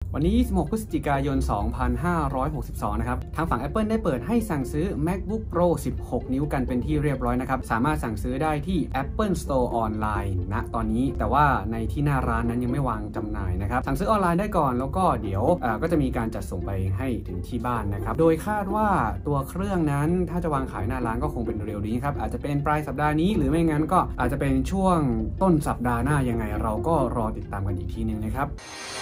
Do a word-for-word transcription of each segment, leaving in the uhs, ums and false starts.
วันนี้ยี่สิบหกพฤศจิกายนสองพันห้าร้อยหกสิบสองนะครับทางฝั่ง Apple ได้เปิดให้สั่งซื้อ MacBook Pro สิบหก นิ้วกันเป็นที่เรียบร้อยนะครับสามารถสั่งซื้อได้ที่ Apple Store ออนไลน์ณตอนนี้แต่ว่าในที่หน้าร้านนั้นยังไม่วางจำหน่ายนะครับสั่งซื้อออนไลน์ได้ก่อนแล้วก็เดี๋ยวก็จะมีการจัดส่งไปให้ถึงที่บ้านนะครับโดยคาดว่าตัวเครื่องนั้นถ้าจะวางขายหน้าร้านก็คงเป็นเร็วนี้ครับอาจจะเป็นปลายสัปดาห์นี้หรือไม่งั้นก็อาจจะเป็นช่วงต้นสัปดาห์หน้ายังไงเราก็รอติดตามกันอีกทีนึงนะครับ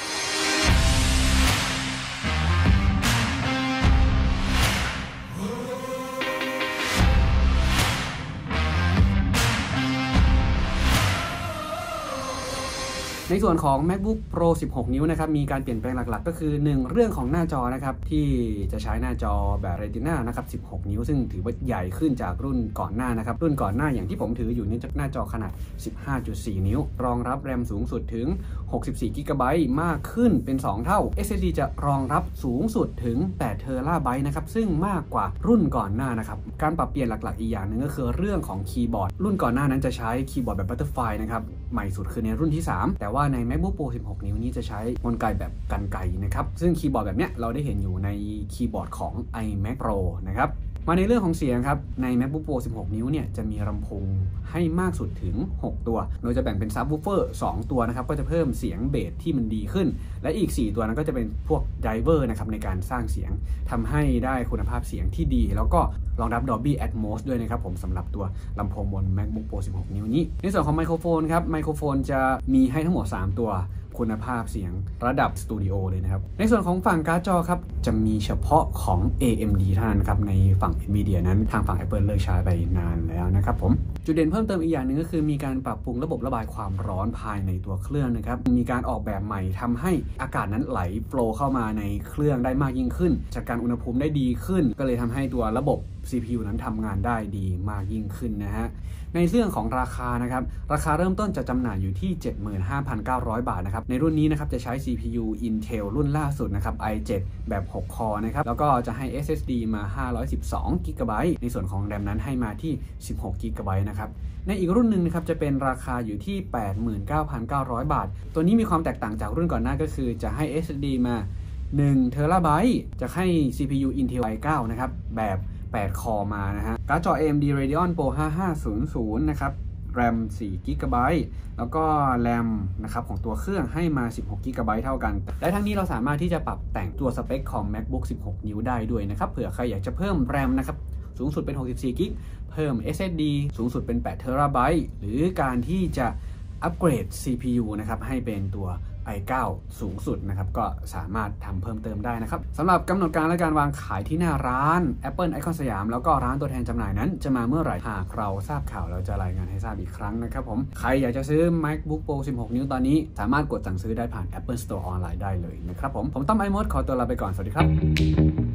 ในส่วนของ MacBook Pro สิบหก นิ้วนะครับมีการเปลี่ยนแปลงหลักๆก็คือหนึ่งเรื่องของหน้าจอนะครับที่จะใช้หน้าจอแบบ Retina นะครับสิบหก นิ้วซึ่งถือว่าใหญ่ขึ้นจากรุ่นก่อนหน้านะครับรุ่นก่อนหน้าอย่างที่ผมถืออยู่นี่หน้าจอขนาด สิบห้าจุดสี่ นิ้วรองรับแรมสูงสุดถึงหกสิบสี่กิกะไบต์มากขึ้นเป็นสองเท่า เอส เอส ดี จะรองรับสูงสุดถึงแปดเทราไบต์นะครับซึ่งมากกว่ารุ่นก่อนหน้านะครับการปรับเปลี่ยนหลักๆอีกอย่างหนึ่งก็คือเรื่องของคีย์บอร์ดรุ่นก่อนหน้านั้นจะใช้คีย์บอร์ดแบบ Butterfly นะครับใหม่สุดคือในรุ่นที่สามแต่ว่าใน MacBook Pro สิบหก นิ้วนี้จะใช้กลไกแบบกรรไกรนะครับซึ่งคีย์บอร์ดแบบเนี้ยเราได้เห็นอยู่ในคีย์บอร์ดของ iMac Pro นะครับมาในเรื่องของเสียงครับใน MacBook Pro สิบหก นิ้วเนี่ยจะมีลำโพงให้มากสุดถึงหกตัวโดยจะแบ่งเป็นซับวูฟเฟอร์สองตัวนะครับก็จะเพิ่มเสียงเบสที่มันดีขึ้นและอีกสี่ตัวนั้นก็จะเป็นพวกไดเวอร์นะครับในการสร้างเสียงทำให้ได้คุณภาพเสียงที่ดีแล้วก็รองรับ Dolby Atmos ด้วยนะครับผมสำหรับตัวลำโพงบน MacBook Pro สิบหก นิ้วนี้ในส่วนของไมโครโฟนครับไมโครโฟนจะมีให้ทั้งหมดสามตัวคุณภาพเสียงระดับสตูดิโอเลยนะครับในส่วนของฝั่งการ์ดจอครับจะมีเฉพาะของ เอ เอ็ม ดี เท่านั้นครับในฝั่ง Nvidia นั้นทางฝั่ง Apple เลิกใช้ไปนานแล้วนะครับผมจุดเด่นเพิ่มเติมอีกอย่างหนึ่งก็คือมีการปรับปรุงระบบระบายความร้อนภายในตัวเครื่องนะครับมีการออกแบบใหม่ทำให้อากาศนั้นไหลโฟลว์เข้ามาในเครื่องได้มากยิ่งขึ้นจัดการอุณหภูมิได้ดีขึ้นก็เลยทำให้ตัวระบบ ซี พี ยู นั้นทำงานได้ดีมากยิ่งขึ้นนะฮะในเรื่องของราคานะครับราคาเริ่มต้นจะจำหน่ายอยู่ที่ เจ็ดหมื่นห้าพันเก้าร้อย บาทนะครับในรุ่นนี้นะครับจะใช้ ซี พี ยู Intel รุ่นล่าสุดนะครับ ไอ เซเว่น แบบ หก คอร์นะครับแล้วก็จะให้ เอส เอส ดี มาห้าร้อยสิบสองกิกะไบต์ในส่วนของแรมนั้นให้มาที่สิบหกกิกะไบต์นะครับในอีกรุ่นหนึ่งนะครับจะเป็นราคาอยู่ที่ แปดหมื่นเก้าพันเก้าร้อย บาทตัวนี้มีความแตกต่างจากรุ่นก่อนหน้าก็คือจะให้ เอส เอส ดี มาหนึ่งเทราไบต์จะให้ ซี พี ยู Intel ไอ เก้า นะครับแบบแปด คอร์มานะฮะการ์ดจอ เอ เอ็ม ดี Radeon Pro ห้าห้าศูนย์ศูนย์นะครับแรมสี่กิกะไบต์แล้วก็แรมนะครับของตัวเครื่องให้มาสิบหกกิกะไบต์เท่ากันและทั้งนี้เราสามารถที่จะปรับแต่งตัวสเปคของ MacBook สิบหก นิ้วได้ด้วยนะครับเผื่อใครอยากจะเพิ่มแรมนะครับสูงสุดเป็นหกสิบสี่กิกเพิ่ม เอส เอส ดี สูงสุดเป็นแปดเทราไบต์หรือการที่จะอัปเกรด ซี พี ยู นะครับให้เป็นตัว ไอ เก้า สูงสุดนะครับก็สามารถทำเพิ่มเติมได้นะครับสำหรับกำหนดการและการวางขายที่หน้าร้าน Apple Icon สยามแล้วก็ร้านตัวแทนจำหน่ายนั้นจะมาเมื่อไหร่หากเราทราบข่าวเราจะรายงานให้ทราบอีกครั้งนะครับผมใครอยากจะซื้อ MacBook Pro สิบหก นิ้วตอนนี้สามารถกดสั่งซื้อได้ผ่าน Apple Store ออนไลน์ได้เลยนะครับผมผมต้อมไอมดขอตัวลาไปก่อนสวัสดีครับ